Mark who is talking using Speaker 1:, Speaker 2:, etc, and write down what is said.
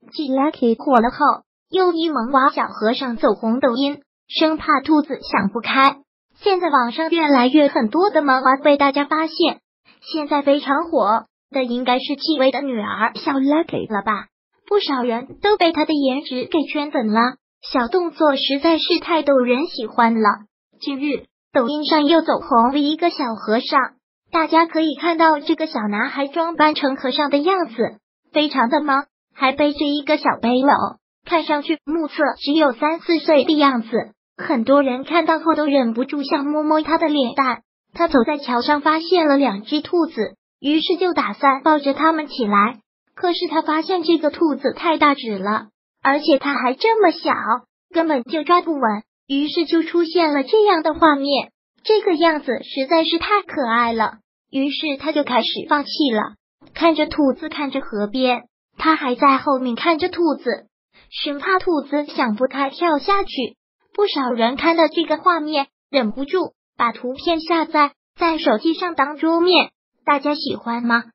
Speaker 1: 继 Lucky 火了后，又一萌娃小和尚走红抖音，生怕兔子想不开。现在网上越来越很多的萌娃被大家发现，现在非常火的应该是戚薇的女儿小 Lucky 了吧？不少人都被她的颜值给圈粉了，小动作实在是太逗人喜欢了。近日，抖音上又走红了一个小和尚，大家可以看到这个小男孩装扮成和尚的样子，非常的萌，还背着一个小背篓，看上去目测只有3、4岁的样子。很多人看到后都忍不住想摸摸他的脸蛋。他走在桥上发现了2只兔子，于是就打算抱着它们起来。可是他发现这个兔子太大只了，而且它还这么小，根本就抓不稳，于是就出现了这样的画面。这个样子实在是太可爱了，于是他就开始放弃了，看着兔子，看着河边，他还在后面看着兔子，生怕兔子想不开跳下去。不少人看到这个画面，忍不住把图片下载在手机上当桌面。大家喜欢吗？